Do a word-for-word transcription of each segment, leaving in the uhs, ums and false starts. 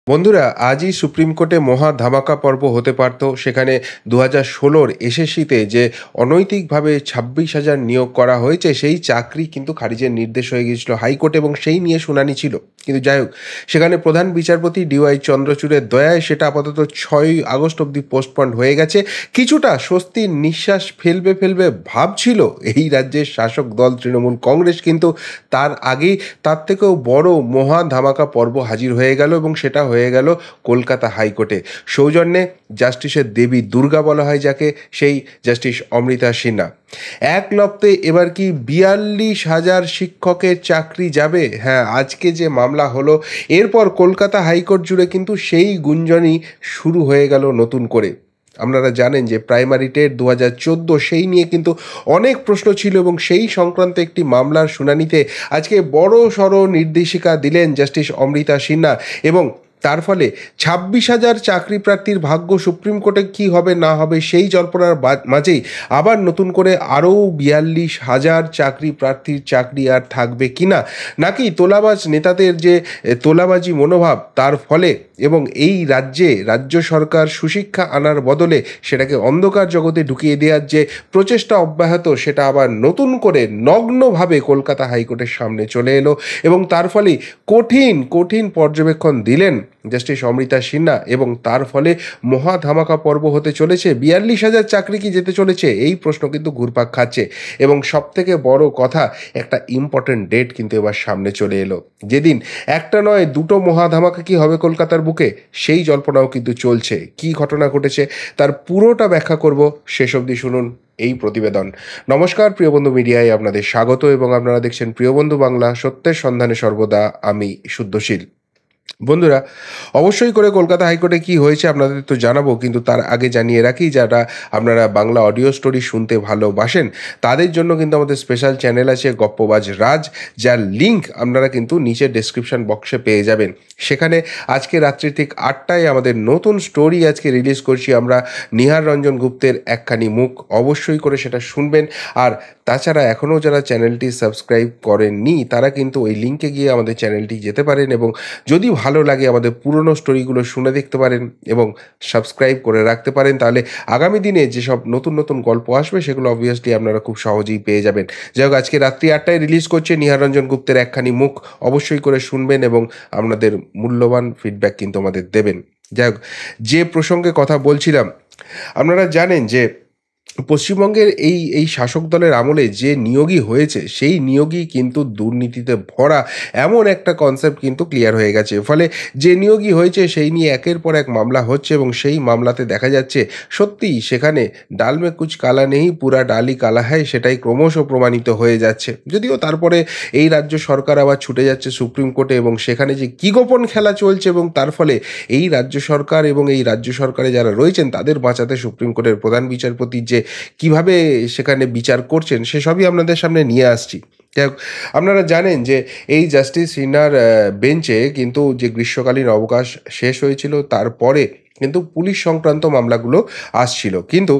বন্ধুরা, আজই সুপ্রিম কোর্টে মহা ধামাকা পর্ব হতে পারত। সেখানে দু হাজার ষোলোর এসএসসিতে যে অনৈতিকভাবে ছাব্বিশ হাজার নিয়োগ করা হয়েছে, সেই চাকরি কিন্তু খারিজের নির্দেশ হয়ে গিয়েছিল হাইকোর্টে এবং সেই নিয়ে শুনানি ছিল। কিন্তু যাই হোক, সেখানে প্রধান বিচারপতি ডিওয়াই চন্দ্রচূড়ের দয়ায় সেটা আপাতত ছয়ই আগস্ট অবধি পোস্টপন্ড হয়ে গেছে। কিছুটা স্বস্তির নিঃশ্বাস ফেলবে ফেলবে ভাবছিল এই রাজ্যের শাসক দল তৃণমূল কংগ্রেস, কিন্তু তার আগেই তার থেকেও বড় মহা ধামাকা পর্ব হাজির হয়ে গেল এবং সেটা হয়ে গেল কলকাতা হাইকোর্টে। সৌজন্যে জাস্টিসের দেবী দুর্গা বলা হয় যাকে, সেই জাস্টিস অমৃতা সিনহা। এক লপ্তে এবার কি বিয়াল্লিশ হাজার শিক্ষকের চাকরি যাবে? হ্যাঁ, আজকে যে মামলা হলো, এরপর কলকাতা হাইকোর্ট জুড়ে কিন্তু সেই গুঞ্জনই শুরু হয়ে গেল নতুন করে। আপনারা জানেন যে প্রাইমারি টেট দু হাজার চোদ্দো, সেই নিয়ে কিন্তু অনেক প্রশ্ন ছিল এবং সেই সংক্রান্ত একটি মামলার শুনানিতে আজকে বড় সড় নির্দেশিকা দিলেন জাস্টিস অমৃতা সিনহা। এবং তার ফলে ছাব্বিশ হাজার চাকরি প্রার্থীর ভাগ্য সুপ্রিম কোর্টে কী হবে না হবে সেই জল্পনার মাঝেই আবার নতুন করে আরও বিয়াল্লিশ হাজার চাকরি প্রার্থীর চাকরি আর থাকবে কিনা, নাকি তোলাবাজ নেতাদের যে তোলাবাজি মনোভাব তার ফলে এবং এই রাজ্যে রাজ্য সরকার সুশিক্ষা আনার বদলে সেটাকে অন্ধকার জগতে ঢুকিয়ে দেওয়ার যে প্রচেষ্টা অব্যাহত, সেটা আবার নতুন করে নগ্নভাবে কলকাতা হাইকোর্টের সামনে চলে এলো। এবং তার ফলে কঠিন কঠিন পর্যবেক্ষণ দিলেন জাস্টিস অমৃতা সিনহা এবং তার ফলে মহা ধামাকা পর্ব হতে চলেছে। বিয়াল্লিশ হাজার চাকরি কি যেতে চলেছে, এই প্রশ্ন কিন্তু ঘুরপাক খাচ্ছে। এবং সব থেকে বড় কথা, একটা ইম্পর্টেন্ট ডেট কিন্তু এবার সামনে চলে এলো, যেদিন একটা নয় দুটো মহা ধামাকা কি হবে কলকাতার বুকে, সেই জল্পনাও কিন্তু চলছে। কি ঘটনা ঘটেছে তার পুরোটা ব্যাখ্যা করব, শেষ অবধি শুনুন এই প্রতিবেদন। নমস্কার, প্রিয়বন্ধু মিডিয়ায় আপনাদের স্বাগত এবং আপনারা দেখছেন প্রিয়বন্ধু বাংলা, সত্যের সন্ধানে সর্বদা আমি শুদ্ধশীল। বন্ধুরা, অবশ্যই করে কলকাতা হাইকোর্টে কি হয়েছে আপনাদের তো জানাবো, কিন্তু তার আগে জানিয়ে রাখি, যারা আপনারা বাংলা অডিও স্টোরি শুনতে ভালোবাসেন তাদের জন্য কিন্তু আমাদের স্পেশাল চ্যানেল আছে গপ্পবাজ রাজ, যার লিঙ্ক আপনারা কিন্তু নিচে ডেসক্রিপশন বক্সে পেয়ে যাবেন। সেখানে আজকে রাত্রি ঠিক আটটায় আমাদের নতুন স্টোরি আজকে রিলিজ করছি আমরা, নিহার রঞ্জন গুপ্তের একখানি মুখ। অবশ্যই করে সেটা শুনবেন। আর তাছাড়া এখনও যারা চ্যানেলটি সাবস্ক্রাইব করেননি তারা কিন্তু ওই লিঙ্কে গিয়ে আমাদের চ্যানেলটি যেতে পারেন এবং যদি ভালো লাগে আমাদের পুরনো স্টোরিগুলো শুনে দেখতে পারেন এবং সাবস্ক্রাইব করে রাখতে পারেন। তাহলে আগামী দিনে যেসব নতুন নতুন গল্প আসবে সেগুলো অবভিয়াসলি আপনারা খুব সহজেই পেয়ে যাবেন। যাই হোক, আজকে রাত্রি আটটায় রিলিজ করছে নিহার রঞ্জন গুপ্তের একখানি মুখ। অবশ্যই করে শুনবেন এবং আপনাদের মূল্যবান ফিডব্যাক কিন্তু আমাদের দেবেন। যাই হোক, যে প্রসঙ্গে কথা বলছিলাম, আপনারা জানেন যে পশ্চিমবঙ্গের এই এই শাসক দলের আমলে যে নিয়োগই হয়েছে সেই নিয়োগই কিন্তু দুর্নীতিতে ভরা, এমন একটা কনসেপ্ট কিন্তু ক্লিয়ার হয়ে গেছে। ফলে যে নিয়োগই হয়েছে সেই নিয়ে একের পর এক মামলা হচ্ছে এবং সেই মামলাতে দেখা যাচ্ছে সত্যিই সেখানে ডাল মে কুচ কালা নেই, পুরা ডালই কালা হয়, সেটাই ক্রমশ প্রমাণিত হয়ে যাচ্ছে। যদিও তারপরে এই রাজ্য সরকার আবার ছুটে যাচ্ছে সুপ্রিম কোর্টে এবং সেখানে যে কী গোপন খেলা চলছে এবং তার ফলে এই রাজ্য সরকার এবং এই রাজ্য সরকারে যারা রয়েছেন তাদের বাঁচাতে সুপ্রিম কোর্টের প্রধান বিচারপতি যে কিভাবে সেখানে বিচার করছেন সেসবই আপনাদের সামনে নিয়ে আসছি। যাই হোক, আপনারা জানেন যে এই জাস্টিস সিনহার বেঞ্চে কিন্তু যে গ্রীষ্মকালীন অবকাশ শেষ হয়েছিল তারপরে কিন্তু পুলিশ সংক্রান্ত মামলাগুলো আসছিল। কিন্তু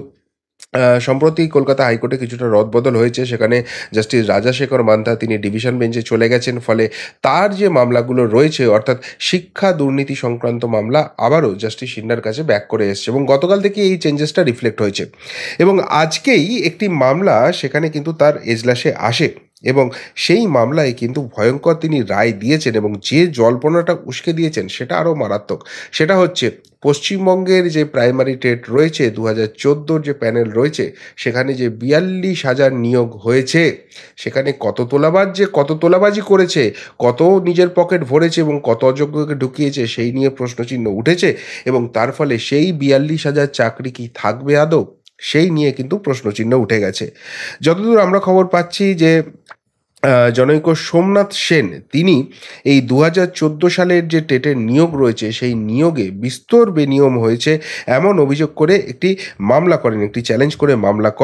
সম্প্রতি কলকাতা হাইকোর্টে কিছুটা রদবদল হয়েছে। সেখানে জাস্টিস রাজাশেখর মান্থা তিনি ডিভিশন বেঞ্চে চলে গেছেন। ফলে তার যে মামলাগুলো রয়েছে, অর্থাৎ শিক্ষা দুর্নীতি সংক্রান্ত মামলা, আবারও জাস্টিস সিনহার কাছে ব্যাক করে এসছে এবং গতকাল থেকে এই চেঞ্জেসটা রিফ্লেক্ট হয়েছে। এবং আজকেই একটি মামলা সেখানে কিন্তু তার এজলাসে আসে এবং সেই মামলায় কিন্তু ভয়ঙ্কর তিনি রায় দিয়েছেন এবং যে জল্পনাটা উস্কে দিয়েছেন সেটা আরও মারাত্মক। সেটা হচ্ছে পশ্চিমবঙ্গের যে প্রাইমারি টেট রয়েছে, দু হাজার চোদ্দোর যে প্যানেল রয়েছে, সেখানে যে বিয়াল্লিশ হাজার নিয়োগ হয়েছে, সেখানে কত তোলাবাজ যে কত তোলাবাজি করেছে, কত নিজের পকেট ভরেছে এবং কত অযোগ্যকে ঢুকিয়েছে সেই নিয়ে প্রশ্নচিহ্ন উঠেছে। এবং তার ফলে সেই বিয়াল্লিশ হাজার চাকরি কি থাকবে আদৌ, সেই নিয়ে কিন্তু প্রশ্নচিহ্ন উঠে গেছে। যতদূর আমরা খবর পাচ্ছি যে জনৈক সোমনাথ সেন তিনি এই দু হাজার চোদ্দো সালের যে টেটের নিয়োগ রয়েছে সেই নিয়োগে বিস্তর বেনিয়ম হয়েছে এমন অভিযোগ করে একটি মামলা করেন, একটি চ্যালেঞ্জ করে মামলা করেন।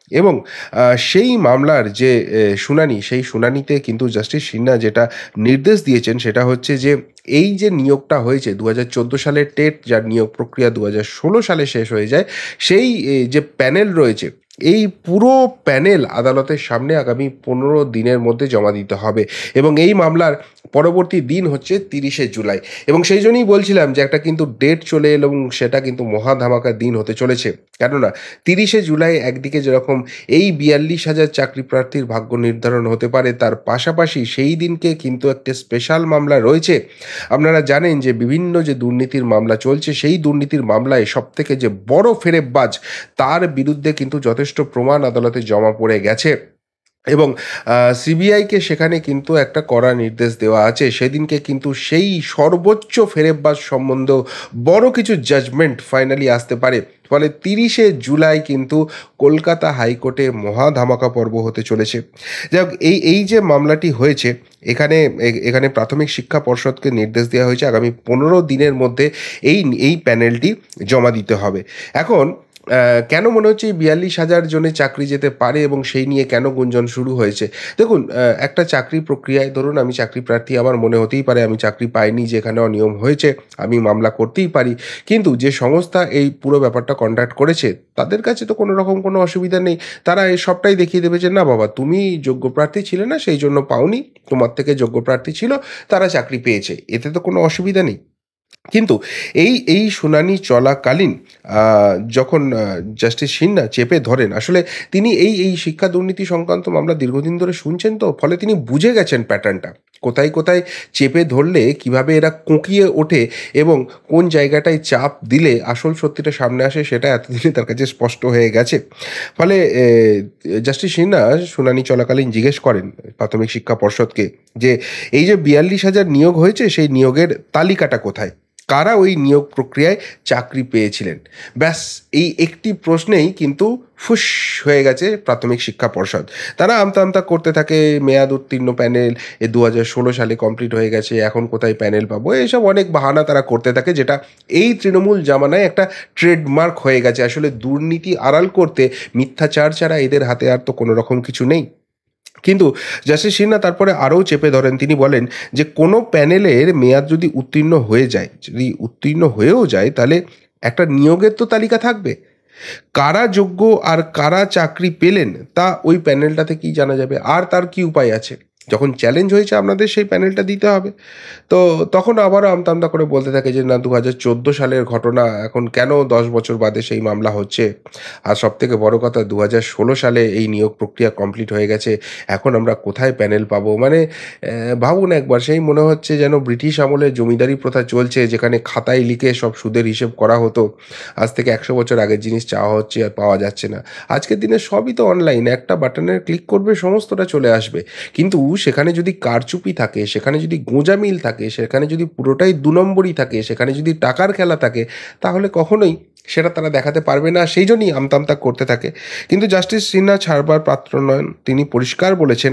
এবং আ সেই মামলার যে এ শুনানি, সেই শুনানিতে কিন্তু জাস্টিস সিনহা যেটা নির্দেশ দিয়েছেন সেটা হচ্ছে যে, এই যে নিয়োগটা হয়েছে দুই হাজার চৌদ্দ সালের টেট যার নিয়োগ প্রক্রিয়া দুই হাজার ষোলো সালে শেষ হয়ে যায়, সেই এ যে প্যানেল রয়েছে, এই পুরো প্যানেল আদালতের সামনে আগামী পনেরো দিনের মধ্যে জমা দিতে হবে এবং এই মামলার পরবর্তী দিন হচ্ছে তিরিশে জুলাই এবং সেই জন্যই বলছিলাম যে একটা কিন্তু ডেট চলে এলো এবং সেটা কিন্তু মহা ধামাকা দিন হতে চলেছে। কেননা তিরিশে জুলাই একদিকে যেরকম এই বিয়াল্লিশ হাজার চাকরি প্রার্থীর ভাগ্য নির্ধারণ হতে পারে, তার পাশাপাশি সেই দিনকে কিন্তু একটা স্পেশাল মামলা রয়েছে। আপনারা জানেন যে বিভিন্ন যে দুর্নীতির মামলা চলছে, সেই দুর্নীতির মামলায় সবথেকে যে বড় ফেরেববাজ, তার বিরুদ্ধে কিন্তু যথেষ্ট প্রমাণ আদালতে জমা পড়ে গেছে এবং আ সিবিআইকে সেখানে কিন্তু একটা কড়া নির্দেশ দেওয়া আছে। সেদিনকে কিন্তু সেই সর্বোচ্চ ফেরেববাজ সম্বন্ধেও বড় কিছু জাজমেন্ট ফাইনালি আসতে পারে। ফলে তিরিশে জুলাই কিন্তু কলকাতা হাইকোর্টে মহা ধামাকা পর্ব হতে চলেছে। যাই হোক, এই এই যে মামলাটি হয়েছে, এখানে এ এখানে প্রাথমিক শিক্ষা পর্ষদকে নির্দেশ দেওয়া হয়েছে আগামী পনেরো দিনের মধ্যে এই এই প্যানেলটি জমা দিতে হবে। এখন আ কেন মনে হচ্ছে এই বিয়াল্লিশ হাজার জনের চাকরি যেতে পারে এবং সেই নিয়ে কেন গুঞ্জন শুরু হয়েছে? দেখুন, আ একটা চাকরি প্রক্রিয়ায় ধরুন আমি চাকরি প্রার্থী, আমার মনে হতেই পারে আমি চাকরি পাইনি, যেখানে অনিয়ম হয়েছে, আমি মামলা করতেই পারি। কিন্তু যে সংস্থা এই পুরো ব্যাপারটা কন্ডাক্ট করেছে, তাদের কাছে তো কোনো রকম কোনো অসুবিধা নেই। তারা এই সবটাই দেখিয়ে দেবে যে, "না বাবা, তুমি যোগ্য প্রার্থী ছিলে না, সেই জন্য পাওনি। তোমার থেকে যোগ্য প্রার্থী ছিল, তারা চাকরি পেয়েছে।" এতে তো কোনো অসুবিধা নেই। কিন্তু এই, এই শুনানি চলাকালীন আ যখন আ জাস্টিস সিনহা চেপে ধরেন, আসলে তিনি এই, এই শিক্ষা দুর্নীতি সংক্রান্ত মামলা দীর্ঘদিন ধরে শুনছেন তো, ফলে তিনি বুঝে গেছেন প্যাটার্নটা। কোথায়, কোথায় চেপে ধরলে কিভাবে এরা কোঁকিয়ে ওঠে এবং কোন জায়গাটায় চাপ দিলে আসল সত্যিটা সামনে আসে, সেটা এতদিনে তার কাছে স্পষ্ট হয়ে গেছে। ফলে এ জাস্টিস সিনহা শুনানি চলাকালীন জিজ্ঞেস করেন প্রাথমিক শিক্ষা পর্ষদকে যে, "এই যে বিয়াল্লিশ হাজার নিয়োগ হয়েছে, সেই নিয়োগের তালিকাটা কোথায়? কারা ওই নিয়োগ প্রক্রিয়ায় চাকরি পেয়েছিলেন?" ব্যাস, এই একটি প্রশ্নেই কিন্তু ফুস হয়ে গেছে প্রাথমিক শিক্ষা পর্ষদ। তারা আমতা, আমতা করতে থাকে, মেয়াদ উত্তীর্ণ প্যানেল এ দুই হাজার ষোলো সালে কমপ্লিট হয়ে গেছে, এখন কোথায় প্যানেল পাবো? এসব অনেক বাহানা তারা করতে থাকে, যেটা এই তৃণমূল জামানায় একটা ট্রেডমার্ক হয়ে গেছে। আসলে দুর্নীতি আড়াল করতে মিথ্যাচার ছাড়া এদের হাতে আর তো কোনো রকম কিছু নেই। কিন্তু জাস্টিস সিনহা তারপরে আরও চেপে ধরেন। তিনি বলেন যে, কোনো প্যানেলের মেয়াদ যদি উত্তীর্ণ হয়ে যায়, যদি উত্তীর্ণ হয়েও যায়, তাহলে একটা নিয়োগের তো তালিকা থাকবে। কারা যোগ্য আর কারা চাকরি পেলেন তা ওই প্যানেলটা থেকেই জানা যাবে। আর তার কি উপায় আছে? যখন চ্যালেঞ্জ হয়েছে আপনাদের সেই প্যানেলটা দিতে হবে। তো তখন আবারও আমতা, আমতা করে বলতে থাকে যে, না, দুই হাজার চৌদ্দ সালের ঘটনা, এখন কেন দশ বছর বাদে সেই মামলা হচ্ছে? আর সবথেকে বড় কথা, দুই হাজার ষোলো সালে এই নিয়োগ প্রক্রিয়া কমপ্লিট হয়ে গেছে। এখন আমরা কোথায় প্যানেল পাবো? মানে অ্যা ভাবুন একবার, সেই মনে হচ্ছে যেন ব্রিটিশ আমলে জমিদারি প্রথা চলছে, যেখানে খাতায় লিখে সব সুদের হিসেব করা হতো। আজ থেকে একশো বছর আগের জিনিস চাওয়া হচ্ছে আর পাওয়া যাচ্ছে না। আজকের দিনে সবই তো অনলাইন। একটা বাটনের ক্লিক করবে, সমস্তটা চলে আসবে। কিন্তু সেখানে যদি কারচুপি থাকে, সেখানে যদি গোঁজামিল থাকে, সেখানে যদি পুরোটাই দু নম্বরই থাকে, সেখানে যদি টাকার খেলা থাকে, তাহলে কখনোই সেটা তারা দেখাতে পারবে না। সেই জন্যই আমতা, আমতা করতে থাকে। কিন্তু জাস্টিস সিনহা ছাড়বার পাত্র নন। তিনি পরিষ্কার বলেছেন,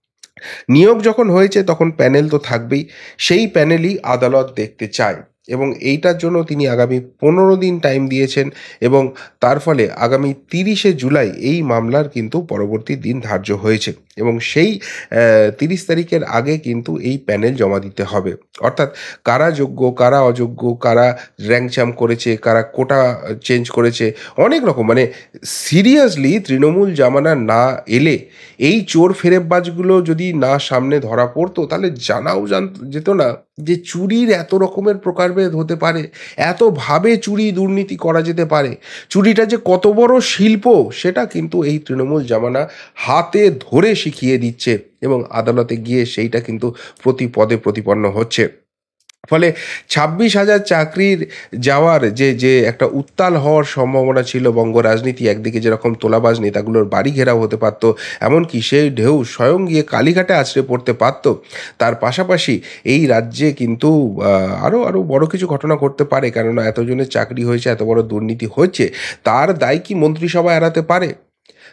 নিয়োগ যখন হয়েছে তখন প্যানেল তো থাকবেই। সেই প্যানেলই আদালত দেখতে চায় এবং এইটার জন্য তিনি আগামী পনেরো দিন টাইম দিয়েছেন এবং তার ফলে আগামী তিরিশে জুলাই এই মামলার কিন্তু পরবর্তী দিন ধার্য হয়েছে এবং সেই অ্যা তিরিশ তারিখের আগে কিন্তু এই প্যানেল জমা দিতে হবে। অর্থাৎ কারা যোগ্য, কারা অযোগ্য, কারা র‍্যাংক জাম্প করেছে, কারা কোটা চেঞ্জ করেছে, অনেক রকম, মানে সিরিয়াসলি তৃণমূল জামানা না এলে, এই চোর ফেরেববাজগুলো যদি না সামনে ধরা পড়তো, তাহলে জানাও জান যেত না যে চুরির এত রকমের প্রকারভেদ হতে পারে, এতভাবে চুরি দুর্নীতি করা যেতে পারে। চুরিটা যে কত বড় শিল্প, সেটা কিন্তু এই তৃণমূল জামানা হাতে ধরে শিখিয়ে দিচ্ছে এবং আদালতে গিয়ে সেইটা কিন্তু প্রতি পদে প্রতিপন্ন হচ্ছে। ফলে ছাব্বিশ হাজার চাকরির যাওয়ার যে যে একটা উত্তাল হওয়ার সম্ভাবনা ছিল, বঙ্গ রাজনীতি একদিকে যেরকম তোলাবাজ নেতাগুলোর বাড়ি ঘেরাও হতে পারত, এমনকি সেই ঢেউ স্বয়ং গিয়ে কালীঘাটে আছড়ে পড়তে পারত। তার পাশাপাশি এই রাজ্যে কিন্তু আরও আরও বড় কিছু ঘটনা ঘটতে পারে, কেননা এতজনের চাকরি হয়েছে, এত বড় দুর্নীতি হচ্ছে, তার দায় কি মন্ত্রিসভা এড়াতে পারে?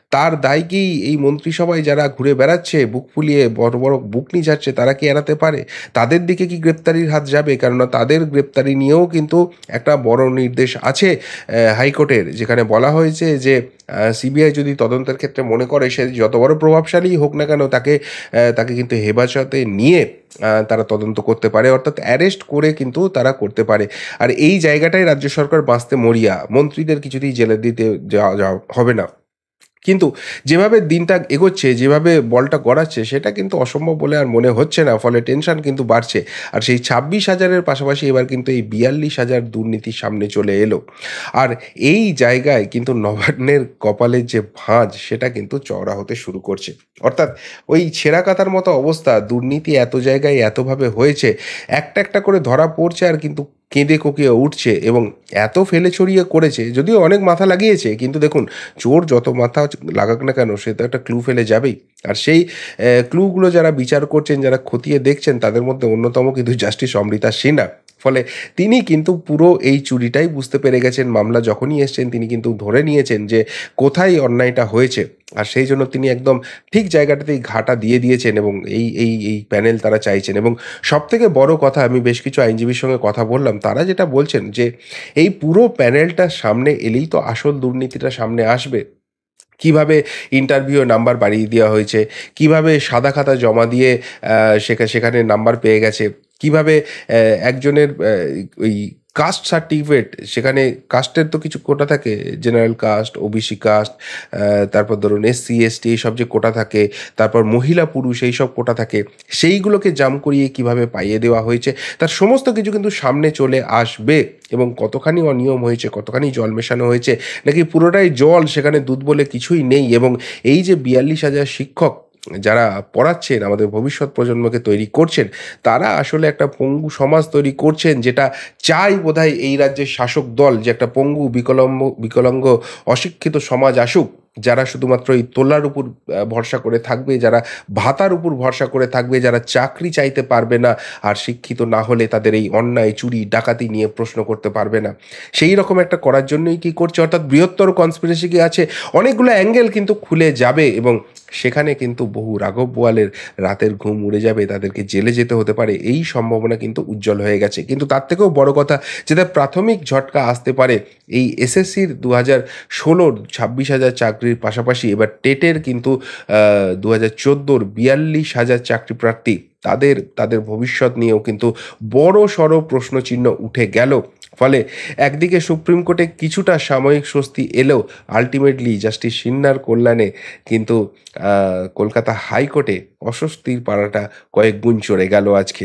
তার দায় কি এই মন্ত্রিসভায় যারা ঘুরে বেড়াচ্ছে বুক ফুলিয়ে বড়, বড় বুক নিয়ে যাচ্ছে তারা কি এড়াতে পারে? তাদের দিকে কি গ্রেপ্তারির হাত যাবে? কেননা তাদের গ্রেপ্তারি নিয়েও কিন্তু একটা বড় নির্দেশ আছে অ্যা হাইকোর্টের, যেখানে বলা হয়েছে যে আ সিবিআই যদি তদন্তের ক্ষেত্রে মনে করে সে যত বড় প্রভাবশালীই হোক না কেন তাকে অ্যা তাকে কিন্তু হেফাজতে নিয়ে আ তারা তদন্ত করতে পারে, অর্থাৎ অ্যারেস্ট করে কিন্তু তারা করতে পারে। আর এই জায়গাটায় রাজ্য সরকার বাঁচতে মরিয়া। মন্ত্রীদের কিছুতেই জেলে দিতে যাওয়া যাওয়া হবে না। কিন্তু যেভাবে দিনটা এগোচ্ছে, যেভাবে বলটা গড়াচ্ছে সেটা কিন্তু অসম্ভব বলে আর মনে হচ্ছে না। ফলে টেনশন কিন্তু বাড়ছে। আর সেই ছাব্বিশ হাজার এর পাশাপাশি এবার কিন্তু এই বিয়াল্লিশ হাজার দুর্নীতি সামনে চলে এলো। আর এই জায়গায় কিন্তু নবান্নের কপালের যে ভাঁজ সেটা কিন্তু চওড়া হতে শুরু করছে। অর্থাৎ ওই ছেঁড়া কাঁথার মতো অবস্থা, দুর্নীতি এত জায়গায় এতভাবে হয়েছে, একটা, একটা করে ধরা পড়ছে আর কিন্তু কেঁদে কোকিয়ে উঠছে এবং এত ফেলে ছড়িয়ে করেছে, যদিও অনেক মাথা লাগিয়েছে, কিন্তু দেখুন চোর যত মাথা লাগাক না কেন সে তো একটা ক্লু ফেলে যাবেই। আর সেই অ্যা ক্লুগুলো যারা বিচার করছেন, যারা খতিয়ে দেখছেন তাদের মধ্যে অন্যতম কিন্তু জাস্টিস অমৃতা সিনহা। ফলে তিনি কিন্তু পুরো এই চুরিটাই বুঝতে পেরে গেছেন। মামলা যখনই এসছেন তিনি কিন্তু ধরে নিয়েছেন যে কোথায় অন্যায়টা হয়েছে। আর সেই জন্য তিনি একদম ঠিক জায়গাটাতেই ঘাটা দিয়ে দিয়েছেন এবং এই এই এই প্যানেল তারা চাইছেন। এবং সবথেকে বড় কথা, আমি বেশ কিছু আইনজীবীর সঙ্গে কথা বললাম। তারা যেটা বলছেন যে এই পুরো প্যানেলটা সামনে এলেই তো আসল দুর্নীতিটা সামনে আসবে। কিভাবে ইন্টারভিউ নাম্বার বাড়িয়ে দেওয়া হয়েছে, কিভাবে সাদা খাতা জমা দিয়ে আ সেখা সেখানে নাম্বার পেয়ে গেছে, কিভাবে অ্যা একজনের অ্যা ওই কাস্ট সার্টিফিকেট, সেখানে কাস্টের তো কিছু কোটা থাকে, জেনারেল কাস্ট, ওবিসি কাস্ট, আ তারপর ধরুন এসসি, এসটি এইসব যে কোটা থাকে, তারপর মহিলা পুরুষ এইসব কোটা থাকে, সেইগুলোকে জাম করিয়ে কিভাবে পাইয়ে দেওয়া হয়েছে, তার সমস্ত কিছু কিন্তু সামনে চলে আসবে। এবং কতখানি অনিয়ম হয়েছে, কতখানি জল মেশানো হয়েছে, নাকি পুরোটাই জল, সেখানে দুধ বলে কিছুই নেই। এবং এই যে বিয়াল্লিশ হাজার শিক্ষক যারা পড়াচ্ছেন, আমাদের ভবিষ্যৎ প্রজন্মকে তৈরি করছেন, তারা আসলে একটা পঙ্গু সমাজ তৈরি করছেন, যেটা চায় বোধহয় এই রাজ্যের শাসক দল, যে একটা পঙ্গু বিকলম্ব বিকলাঙ্গ অশিক্ষিত সমাজ আসুক, যারা শুধুমাত্র এই তোলার উপর আ ভরসা করে থাকবে, যারা ভাতার উপর ভরসা করে থাকবে, যারা চাকরি চাইতে পারবে না, আর শিক্ষিত না হলে তাদের এই অন্যায়, চুরি, ডাকাতি নিয়ে প্রশ্ন করতে পারবে না। সেই রকম একটা করার জন্যই কি করছে, অর্থাৎ বৃহত্তর কনস্পিরেসি কি আছে, অনেকগুলো অ্যাঙ্গেল কিন্তু খুলে যাবে এবং সেখানে কিন্তু বহু রাঘব বোয়ালের রাতের ঘুম উড়ে যাবে, তাদেরকে জেলে যেতে হতে পারে, এই সম্ভাবনা কিন্তু উজ্জ্বল হয়ে গেছে। কিন্তু তার থেকেও বড় কথা, যেটা প্রাথমিক ঝটকা আসতে পারে, এই এসএসসির দু হাজার ষোলোর ছাব্বিশ হাজার চাকরির পাশাপাশি এবার টেটের কিন্তু আ দু হাজার চোদ্দোর বিয়াল্লিশ হাজার চাকরি প্রার্থী, তাদের তাদের ভবিষ্যৎ নিয়েও কিন্তু বড়সড় প্রশ্নচিহ্ন উঠে গেল। ফলে একদিকে সুপ্রিম কোর্টে কিছুটা সাময়িক স্বস্তি এলেও আল্টিমেটলি জাস্টিস সিনহার কল্যাণে কিন্তু আ কলকাতা হাইকোর্টে অস্বস্তির পারাটা কয়েক গুণ চড়ে গেল আজকে।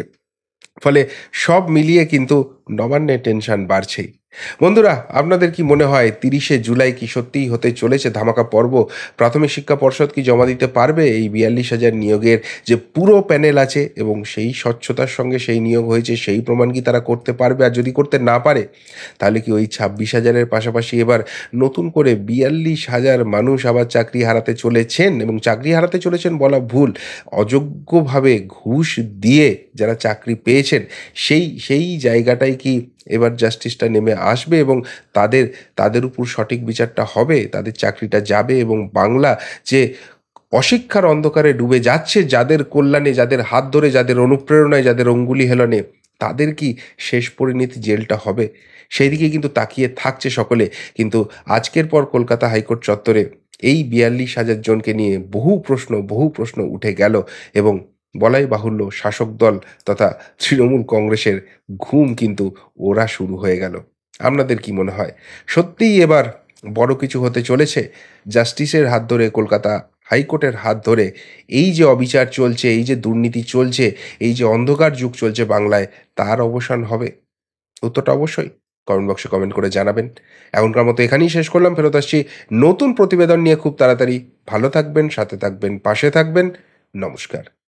ফলে সব মিলিয়ে কিন্তু নবান্নে টেনশন বাড়ছেই। বন্ধুরা, আপনাদের কি মনে হয় তিরিশে জুলাই কি সত্যিই হতে চলেছে ধামাকা পর্ব? প্রাথমিক শিক্ষা পর্ষদ কি জমা দিতে পারবে এই বিয়াল্লিশ হাজার নিয়োগের যে পুরো প্যানেল আছে, এবং সেই স্বচ্ছতার সঙ্গে সেই নিয়োগ হয়েছে সেই প্রমাণ কি তারা করতে পারবে? আর যদি করতে না পারে তাহলে কি ওই ছাব্বিশ হাজারের পাশাপাশি এবার নতুন করে বিয়াল্লিশ হাজার মানুষ আবার চাকরি হারাতে চলেছেন? এবং চাকরি হারাতে চলেছেন বলা ভুল, অযোগ্যভাবে ঘুষ দিয়ে যারা চাকরি পেয়েছেন সেই সেই জায়গাটায় কি এবার জাস্টিসটা নেমে আসবে এবং তাদের তাদের উপর সঠিক বিচারটা হবে, তাদের চাকরিটা যাবে এবং বাংলা যে অশিক্ষার অন্ধকারে ডুবে যাচ্ছে, যাদের কল্যাণে, যাদের হাত ধরে, যাদের অনুপ্রেরণায়, যাদের অঙ্গুলি হেলনে, তাদের কি শেষ পরিণতি জেলটা হবে? সেই দিকে কিন্তু তাকিয়ে থাকছে সকলে। কিন্তু আজকের পর কলকাতা হাইকোর্ট চত্বরে এই বিয়াল্লিশ হাজার জনকে নিয়ে বহু প্রশ্ন, বহু প্রশ্ন উঠে গেল এবং বলাই বাহুল্য শাসক দল তথা তৃণমূল কংগ্রেসের ঘুম কিন্তু ওড়া শুরু হয়ে গেল। আপনাদের কি মনে হয়? সত্যিই এবার বড় কিছু হতে চলেছে? জাস্টিসের হাত ধরে, কলকাতা হাইকোর্টের হাত ধরে এই যে অবিচার চলছে, এই যে দুর্নীতি চলছে, এই যে অন্ধকার যুগ চলছে বাংলায়, তার অবসান হবে? উত্তরটা অবশ্যই কমেন্ট বক্সে কমেন্ট করে জানাবেন। এখনকার মতো এখানেই শেষ করলাম। ফেরত আসছি নতুন প্রতিবেদন নিয়ে খুব তাড়াতাড়ি। ভালো থাকবেন, সাথে থাকবেন, পাশে থাকবেন। নমস্কার।